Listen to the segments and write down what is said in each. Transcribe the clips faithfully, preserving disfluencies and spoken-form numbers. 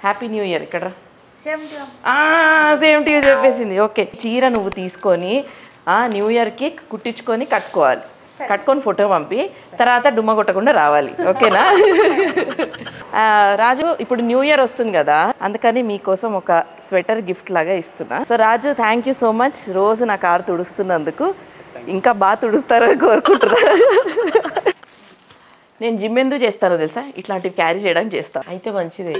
Happy new year ఇక్కడ same to you చెప్పేసింది. Okay, చీర నువ్వు తీసుకొని న్యూ ఇయర్కి కుట్టించుకొని కట్టుకోవాలి. కట్టుకొని ఫోటో పంపి తర్వాత డుమ్మ కొట్టకుండా రావాలి. ఓకేనా? రాజు, ఇప్పుడు న్యూ ఇయర్ వస్తుంది కదా, అందుకని మీకోసం ఒక స్వెటర్ గిఫ్ట్ లాగా ఇస్తున్నా. So Raju, thank you so much. రోజు నా కారు తుడుస్తున్నందుకు. ఇంకా బాగా తుడుస్తారని కోరుకుంటున్నా. నేను జిమ్ ఎందుకు చేస్తానో తెలుసా? ఇట్లాంటివి క్యారీ చేయడానికి చేస్తాను. అయితే మంచిదే.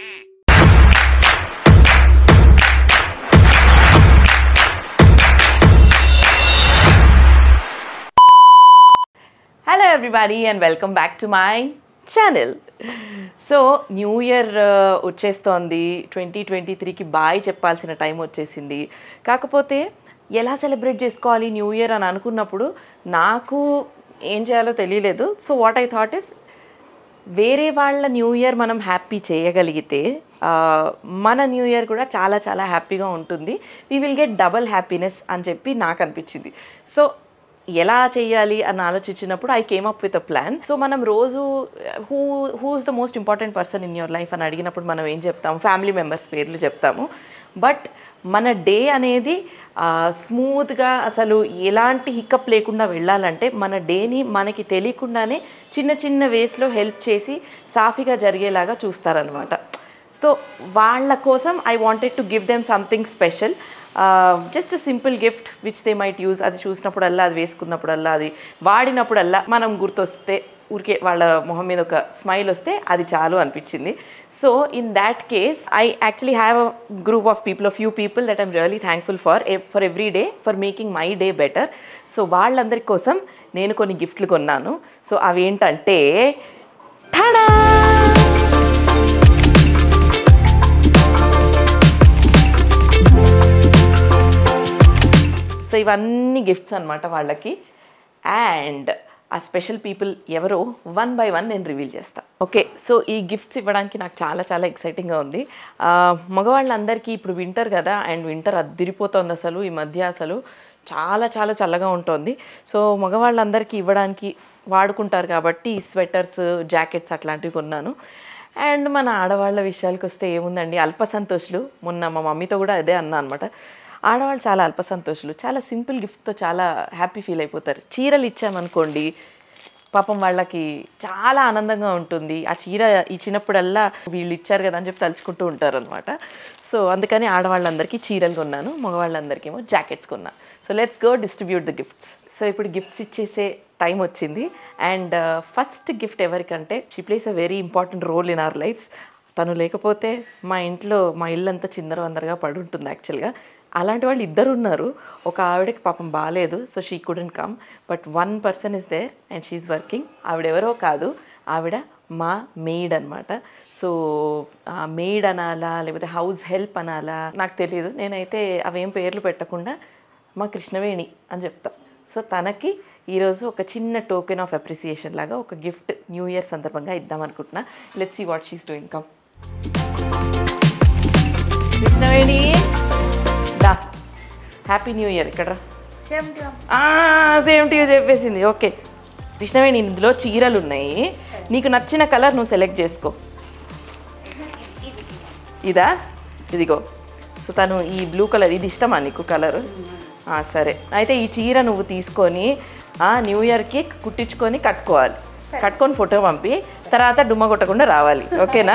Hello everybody and welcome back to my channel. So new year వచ్చేస్తోంది. ట్వంటీ ట్వంటీ త్రీకి బాయ్ చెప్పాల్సిన టైం వచ్చేసింది. కాకపోతే ఎలా సెలబ్రేట్ చేసుకోవాలి న్యూ ఇయర్ అని అనుకున్నప్పుడు నాకు ఏం చేయాలో తెలియలేదు. So what I thought is, వేరే వాళ్ళ న్యూ ఇయర్ మనం హ్యాపీ చేయగలిగితే మన న్యూ ఇయర్ కూడా చాలా చాలా హ్యాపీగా ఉంటుంది. We will get double happiness అని చెప్పి నాకు అనిపించింది. సో ఎలా చేయాలి అని ఆలోచించినప్పుడు I came up with a plan. So మనం రోజు who who's the most important person in your life అని అడిగినప్పుడు మనం ఏం చెప్తాము? ఫ్యామిలీ మెంబర్స్ పేర్లు చెప్తాము. బట్ మన డే అనేది స్మూత్గా, అసలు ఎలాంటి హికప్ లేకుండా వెళ్ళాలంటే మన డేని మనకి తెలియకుండానే చిన్న చిన్న వేస్లో హెల్ప్ చేసి సాఫీగా జరిగేలాగా చూస్తారనమాట. సో వాళ్ళ కోసం I wanted to give them something special. Just simple gift which they might use. అది చూసినప్పుడల్లా, అది వేసుకున్నప్పుడల్లా, అది వాడినప్పుడల్లా మనం గుర్తొస్తే, ఊరికే వాళ్ళ మొహం మీద ఒక స్మైల్ వస్తే అది చాలు అనిపించింది. So in that case I actually have a group of people, a few people that I'm really thankful for for every day for making my day better. So వాళ్ళందరి కోసం నేను కొన్ని గిఫ్ట్లు కొన్నాను. సో అవి ఏంటంటే, ఠాడా! సో ఇవన్నీ గిఫ్ట్స్ అనమాట వాళ్ళకి. అండ్ ఆ స్పెషల్ పీపుల్ ఎవరో వన్ బై వన్ నేను రివీల్ చేస్తాను. ఓకే, సో ఈ గిఫ్ట్స్ ఇవ్వడానికి నాకు చాలా చాలా ఎక్సైటింగ్గా ఉంది. మగవాళ్ళందరికీ ఇప్పుడు వింటర్ కదా, అండ్ వింటర్ అద్దిరిపోతుంది అసలు ఈ మధ్య. అసలు చాలా చాలా చల్లగా ఉంటుంది. సో మగవాళ్ళందరికీ ఇవ్వడానికి వాడుకుంటారు కాబట్టి స్వెటర్స్, జాకెట్స్ అట్లాంటివి కొన్నాను. అండ్ మన ఆడవాళ్ళ విషయాలకు వస్తే ఏముందండి, అల్ప సంతోషులు. మొన్న మా మమ్మీతో కూడా అదే అన్నా అనమాట. ఆడవాళ్ళు చాలా అల్ప సంతోషులు, చాలా సింపుల్ గిఫ్ట్తో చాలా హ్యాపీ ఫీల్ అయిపోతారు. చీరలు ఇచ్చామనుకోండి, పాపం వాళ్ళకి చాలా ఆనందంగా ఉంటుంది. ఆ చీర ఇచ్చినప్పుడల్లా వీళ్ళు ఇచ్చారు కదా అని చెప్పి తలుచుకుంటూ ఉంటారు అనమాట. సో అందుకని ఆడవాళ్ళందరికీ చీరలు కొన్నాను, మగవాళ్ళందరికీ ఏమో జాకెట్స్ కొన్నాను. So let's go distribute the gifts. So ఇప్పుడు గిఫ్ట్స్ ఇచ్చేసే టైం వచ్చింది. అండ్ ఫస్ట్ గిఫ్ట్ ఎవరికంటే, she plays a very important role in our lives. తను లేకపోతే మా ఇంట్లో మా ఇల్లు అంతా చిందరవందరగా పడి ఉంటుంది యాక్చువల్గా. అలాంటి వాళ్ళు ఇద్దరు ఉన్నారు. ఒక ఆవిడకి పాపం బాగాలేదు, so she couldn't come. But one person is there and she's working. ఆవిడెవరో కాదు, ఆవిడ మా మెయిడ్ అనమాట. సో మెయిడ్ అనాలా లేకపోతే హౌస్ హెల్ప్ అనాలా నాకు తెలియదు. నేనైతే అవేం పేర్లు పెట్టకుండా మా కృష్ణవేణి అని చెప్తా. సో తనకి ఈరోజు ఒక చిన్న టోకెన్ ఆఫ్ అప్రిసియేషన్ లాగా ఒక గిఫ్ట్ న్యూ ఇయర్ సందర్భంగా ఇద్దాం అనుకుంటున్నా. Let's see what she's doing. Come Krishnaveni, దా. Happy new year. ఇక్కడ సేమ్ టు యూ చెప్పేసింది. ఓకే కృష్ణవేణి, ఇందులో చీరలు ఉన్నాయి. నీకు నచ్చిన కలర్ నువ్వు సెలెక్ట్ చేసుకో. ఇదా? ఇదిగో. సో తను ఈ బ్లూ కలర్, ఇది ఇష్టమా నీకు కలరు? సరే, అయితే ఈ చీర నువ్వు తీసుకొని న్యూ ఇయర్కి కుట్టించుకొని కట్టుకోవాలి. కట్టుకొని ఫోటో పంపి తర్వాత డుమ్మ కొట్టకుండా రావాలి. ఓకేనా?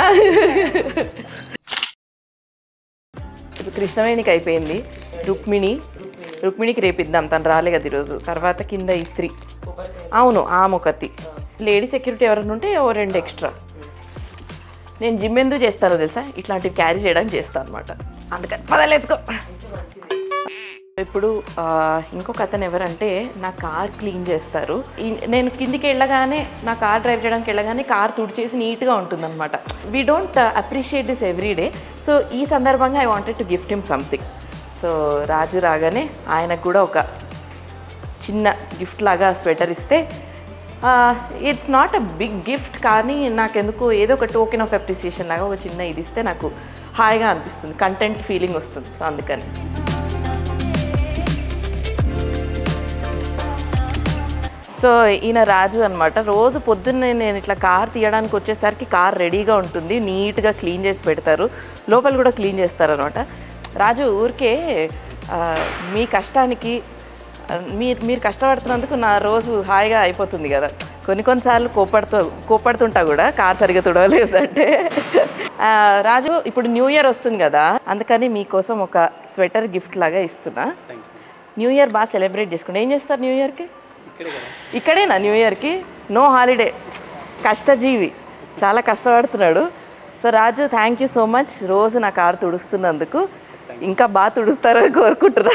ఇప్పుడు కృష్ణవేణికి అయిపోయింది. రుక్మిణి, రుక్మిణికి రేపిద్దాం, తను రాలే కదా ఈరోజు. తర్వాత కింద ఇస్త్రీ, అవును ఆమొకతి. లేడీ సెక్యూరిటీ ఎవరైనా ఉంటే ఓ రెండు ఎక్స్ట్రా. నేను జిమ్ ఎందుకు చేస్తానో తెలుసా? ఇట్లాంటివి క్యారీ చేయడానికి చేస్తాను అనమాట. అందుకని పదలేదుకో. ఇప్పుడు ఇంకొక అతను ఎవరంటే, నా కార్ క్లీన్ చేస్తారు. నేను కిందికి వెళ్ళగానే, నా కార్ డ్రైవ్ చేయడానికి వెళ్ళగానే కార్ తుడిచేసి నీట్గా ఉంటుందన్నమాట. We don't appreciate this every day. So ఈ సందర్భంగా I wanted to gift him something. So Raju రాగానే ఆయనకు కూడా ఒక చిన్న గిఫ్ట్ లాగా స్వెటర్ ఇస్తే, it's not a big gift, కానీ నాకెందుకు ఏదో ఒక టోకెన్ ఆఫ్ అప్రిసియేషన్ లాగా ఒక చిన్న ఇది ఇస్తే నాకు హాయిగా అనిపిస్తుంది, కంటెంట్ ఫీలింగ్ వస్తుంది. సో అందుకని సో ఈయన రాజు అనమాట. రోజు పొద్దున్నే నేను ఇట్లా కార్ తీయడానికి వచ్చేసరికి కార్ రెడీగా ఉంటుంది, నీట్గా క్లీన్ చేసి పెడతారు, లోపల కూడా క్లీన్ చేస్తారనమాట. రాజు ఊరికే మీ కష్టానికి మీరు మీరు కష్టపడుతున్నందుకు నా రోజు హాయిగా అయిపోతుంది కదా. కొన్ని కొన్నిసార్లు కోపడుతూ కోపడుతుంటా కూడా కార్ సరిగ్గా తుడవలేదు అంటే. రాజు ఇప్పుడు న్యూ ఇయర్ వస్తుంది కదా, అందుకని మీకోసం ఒక స్వెటర్ గిఫ్ట్ లాగా ఇస్తున్నా. న్యూ ఇయర్ బాగా సెలబ్రేట్ చేసుకుంటే ఏం చేస్తారు న్యూ ఇయర్కి? ఇక్కడేనా న్యూ ఇయర్కి? No holiday. కష్టజీవి, చాలా కష్టపడుతున్నాడు. So Raju thank you so much రోజు నా కారు తుడుస్తున్నందుకు. ఇంకా బాగా తుడుస్తారని కోరుకుంటున్నా.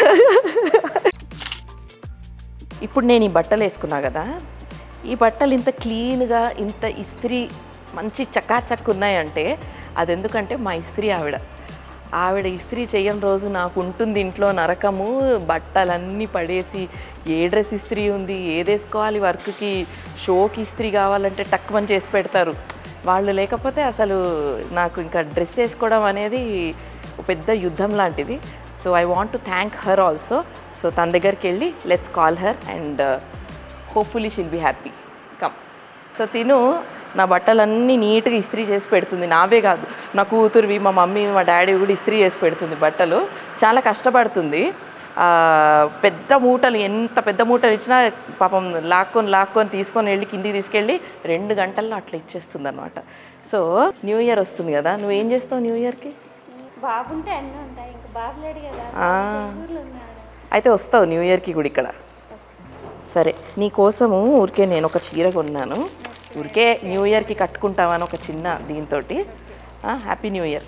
ఇప్పుడు నేను ఈ బట్టలు వేసుకున్నా కదా, ఈ బట్టలు ఇంత క్లీన్గా ఇంత ఇస్త్రీ మంచి చకాచక్ ఉన్నాయంటే అది ఎందుకంటే మా ఇస్త్రీ ఆవిడ ఆవిడ ఇస్త్రీ చేయని రోజు నాకు ఉంటుంది ఇంట్లో నరకము. బట్టలన్నీ పడేసి ఏ డ్రెస్ ఇస్త్రీ ఉంది, ఏదేసుకోవాలి, వర్క్కి షోకి ఇస్త్రీ కావాలంటే టక్కుమని చేసి పెడతారు. వాళ్ళు లేకపోతే అసలు నాకు ఇంకా డ్రెస్ వేసుకోవడం అనేది పెద్ద యుద్ధం లాంటిది. So I want to thank her also. So తన దగ్గరికి వెళ్ళి let's call her and hopefully she'll be happy. Come. So తిను నా బట్టలన్నీ నీట్గా ఇస్త్రీ చేసి పెడుతుంది. నావే కాదు, నా కూతురువి, మా మమ్మీ, మా డాడీ కూడా ఇస్త్రీ చేసి పెడుతుంది బట్టలు. చాలా కష్టపడుతుంది. పెద్ద మూటలు, ఎంత పెద్ద మూటలు ఇచ్చినా పాపం లాక్కొని లాక్కొని తీసుకొని వెళ్ళి కిందికి తీసుకెళ్ళి రెండు గంటల్లో అట్లా ఇచ్చేస్తుంది అనమాట. సో న్యూ ఇయర్ వస్తుంది కదా, నువ్వేం చేస్తావు న్యూ ఇయర్కి? బాబుంటే అన్నీ ఉంటాయి, ఇంకా బాబు లేడు కదా. అయితే వస్తావు న్యూ ఇయర్కి కూడా ఇక్కడ? సరే, నీ కోసము ఊరికే నేను ఒక చీర కొన్నాను. ఊరికే న్యూ ఇయర్కి కట్టుకుంటామని ఒక చిన్న దీంతో. Happy new year.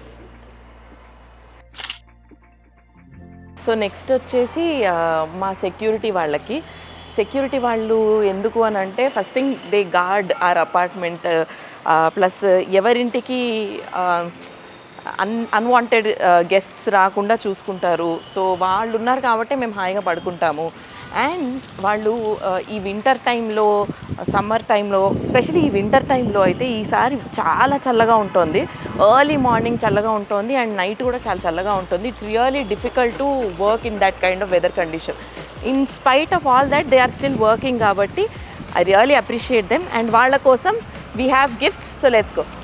So next వచ్చేసి మా సెక్యూరిటీ వాళ్ళకి. సెక్యూరిటీ వాళ్ళు ఎందుకు అని అంటే first thing they guard our apartment, plus ఎవరింటికి అన్ అన్వాంటెడ్ గెస్ట్స్ రాకుండా చూసుకుంటారు. సో వాళ్ళు ఉన్నారు కాబట్టి మేము హాయిగా పడుకుంటాము. అండ్ వాళ్ళు ఈ వింటర్ టైంలో, సమ్మర్ టైంలో, ఎస్పెషలీ ఈ వింటర్ టైంలో అయితే ఈసారి చాలా చల్లగా ఉంటుంది. ఎర్లీ మార్నింగ్ చల్లగా ఉంటుంది అండ్ నైట్ కూడా చాలా చల్లగా ఉంటుంది. It's really difficult to work in that kind of weather condition. In spite of all that they are still working కాబట్టి I really appreciate them. And వాళ్ళ కోసం we have gifts. So let's go.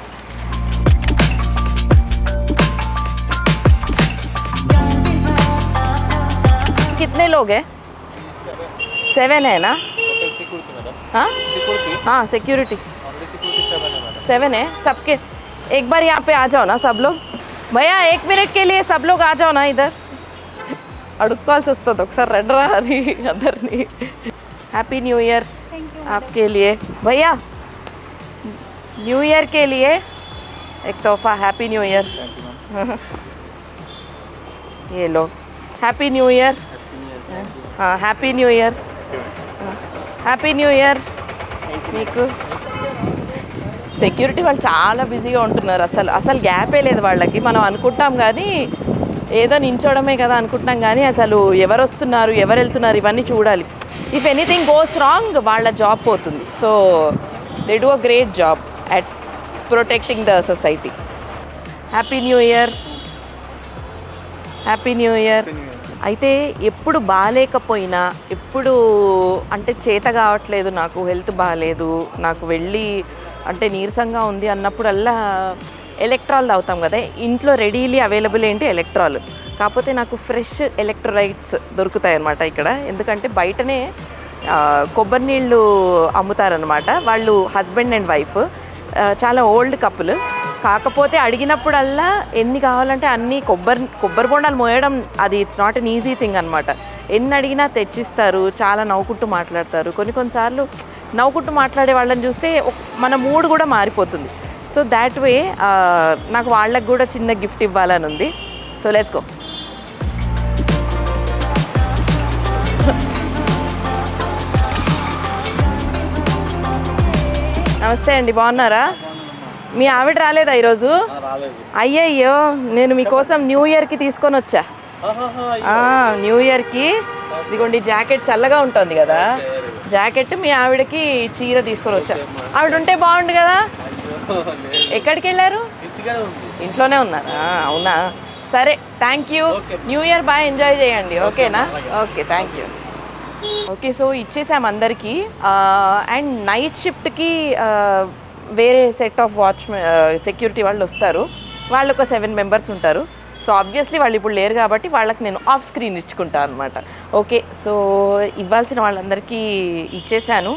कितने लोग हैं? Seven है ना? हाँ हाँ सिक्योरिटी सेवन है सबके. एक बार यहाँ पे आ जाओ ना सब लोग. भैया एक मिनट के लिए सब लोग आ जाओ ना इधर. అడుక్కోవాల్సి వస్తుంది ఒకసారి రెడరా అని అందరినీ. హ్యాపీ న్యూ ఇయర్ आपके लिए भैया. न्यू ईयर के लिए एक तोहफा. Happy new year. ये लो. Happy new year. हाँ happy new year. Happy new year మీకు. సెక్యూరిటీ వాళ్ళు చాలా బిజీగా ఉంటున్నారు. అసలు అసలు గ్యాపే లేదు వాళ్ళకి. మనం అనుకుంటాం కానీ ఏదో నించోవడమే కదా అనుకుంటున్నాం కానీ అసలు ఎవరు వస్తున్నారు, ఎవరు వెళ్తున్నారు ఇవన్నీ చూడాలి. ఇఫ్ ఎనీథింగ్ గోస్ రాంగ్ వాళ్ళ జాబ్ పోతుంది. So they do a great job at protecting the society. Happy new year. Happy new year. అయితే ఎప్పుడు బాగాలేకపోయినా, ఎప్పుడు అంటే చేత కావట్లేదు, నాకు హెల్త్ బాగాలేదు, నాకు వెళ్ళి అంటే నీరసంగా ఉంది అన్నప్పుడల్లా ఎలక్ట్రాల్ తాగుతాం కదా. ఇంట్లో రెడీలీ అవైలబుల్ ఏంటి ఎలక్ట్రాల్. కాకపోతే నాకు ఫ్రెష్ ఎలక్ట్రోలైట్స్ దొరుకుతాయి అన్నమాట ఇక్కడ. ఎందుకంటే బయటనే కొబ్బరి నీళ్ళు అమ్ముతారనమాట. వాళ్ళు హస్బెండ్ అండ్ వైఫ్, చాలా ఓల్డ్ కపుల్. కాకపోతే అడిగినప్పుడల్లా ఎన్ని కావాలంటే అన్ని కొబ్బరి కొబ్బరి బొండాలు మోయడం అది it's not an easy thing అనమాట. ఎన్ని అడిగినా తెచ్చిస్తారు. చాలా నవ్వుకుంటూ మాట్లాడతారు. కొన్ని కొన్నిసార్లు నవ్వుకుంటూ మాట్లాడే వాళ్ళని చూస్తే మన మూడ్ కూడా మారిపోతుంది. సో దాట్ వే నాకు వాళ్ళకి కూడా చిన్న గిఫ్ట్ ఇవ్వాలని ఉంది. So let's go. నమస్తే అండి, బాగున్నారా? మీ ఆవిడ రాలేదా ఈరోజు? అయ్యయ్యో, నేను మీకోసం న్యూ ఇయర్కి తీసుకొని వచ్చా. న్యూ ఇయర్కి ఇదిగోండి జాకెట్, చల్లగా ఉంటుంది కదా జాకెట్. మీ ఆవిడకి చీర తీసుకొని వచ్చా. ఆవిడ ఉంటే బాగుండు కదా. ఎక్కడికి వెళ్ళారు? ఇంట్లోనే ఉన్నారా? అవునా, సరే థ్యాంక్ యూ. న్యూ ఇయర్ బాగా ఎంజాయ్ చేయండి. ఓకేనా? Okay thank you. Okay, so ఇచ్చేసాం అందరికీ. అండ్ నైట్ షిఫ్ట్కి వేరే సెట్ ఆఫ్ వాచ్ సెక్యూరిటీ వాళ్ళు వస్తారు. వాళ్ళు ఒక సెవెన్ మెంబర్స్ ఉంటారు. సో ఆబ్వియస్లీ వాళ్ళు ఇప్పుడు లేరు కాబట్టి వాళ్ళకి నేను ఆఫ్ స్క్రీన్ ఇచ్చుకుంటాను అనమాట. ఓకే, సో ఇవ్వాల్సిన వాళ్ళందరికీ ఇచ్చేసాను.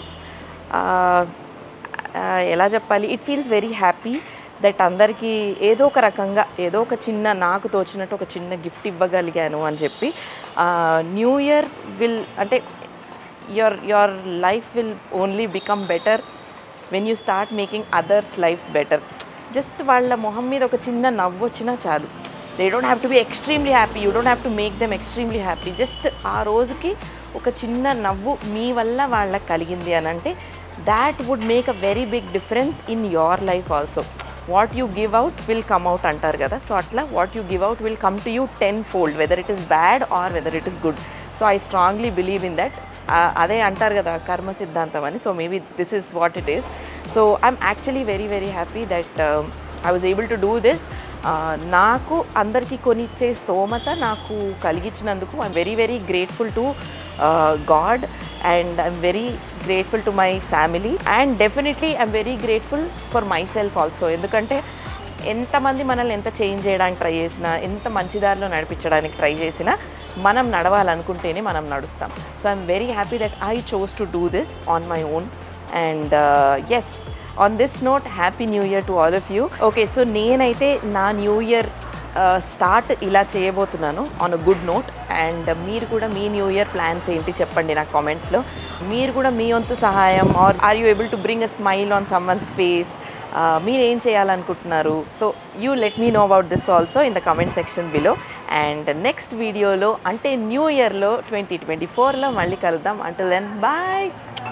ఎలా చెప్పాలి, it feels very happy that అందరికీ ఏదో ఒక రకంగా ఏదో ఒక చిన్న నాకు తోచినట్టు ఒక చిన్న గిఫ్ట్ ఇవ్వగలిగాను అని చెప్పి. న్యూ ఇయర్ విల్ అంటే your your life will only become better when you start making others lives better. Just వాళ్ళ మొహం మీద ఒక చిన్న నవ్వు వచ్చినా చాలు. They don't have to be extremely happy, you don't have to make them extremely happy. Just ఆ రోజుకి ఒక చిన్న నవ్వు మీ వల్ల వాళ్ళకి కలిగింది అని అంటే that would make a very big difference in your life also. What you give out will come out అంటారు కదా. సో అట్లా what you give out will come to you ten fold, whether it is bad or whether it is good. So I strongly believe in that. అదే అంటారు కదా కర్మ సిద్ధాంతం అని. So maybe this is what it is. So I'm actually very very happy that I was able to do this. నాకు అందరికీ కొనిచ్చే స్తోమత నాకు కలిగించినందుకు I'm very very grateful to God and I'm very grateful to my family and definitely I'm very grateful for myself also. ఎందుకంటే ఎంతమంది మనల్ని ఎంత చేంజ్ చేయడానికి ట్రై చేసినా, ఎంత మంచి దారిలో నడిపించడానికి ట్రై చేసినా, మనం నడవాలనుకుంటేనే మనం నడుస్తాం. So I'm very happy that I chose to do this on my own. And yes, on this note happy new year to all of you. Okay, so నేనైతే నా న్యూ ఇయర్ స్టార్ట్ ఇలా చేయబోతున్నాను on a good note. And మీరు కూడా మీ new year plans ఏంటి చెప్పండి నాకు కామెంట్స్లో. మీరు కూడా మీ వంతు సహాయం or are you able to bring a smile on someone's face, మీరు ఏం చేయాలనుకుంటున్నారు? So you let me know about this also in the comment section below. And next వీడియోలో అంటే న్యూ ఇయర్లో ట్వంటీ ట్వంటీ ఫోర్లో మళ్ళీ కలుద్దాం. Until then bye.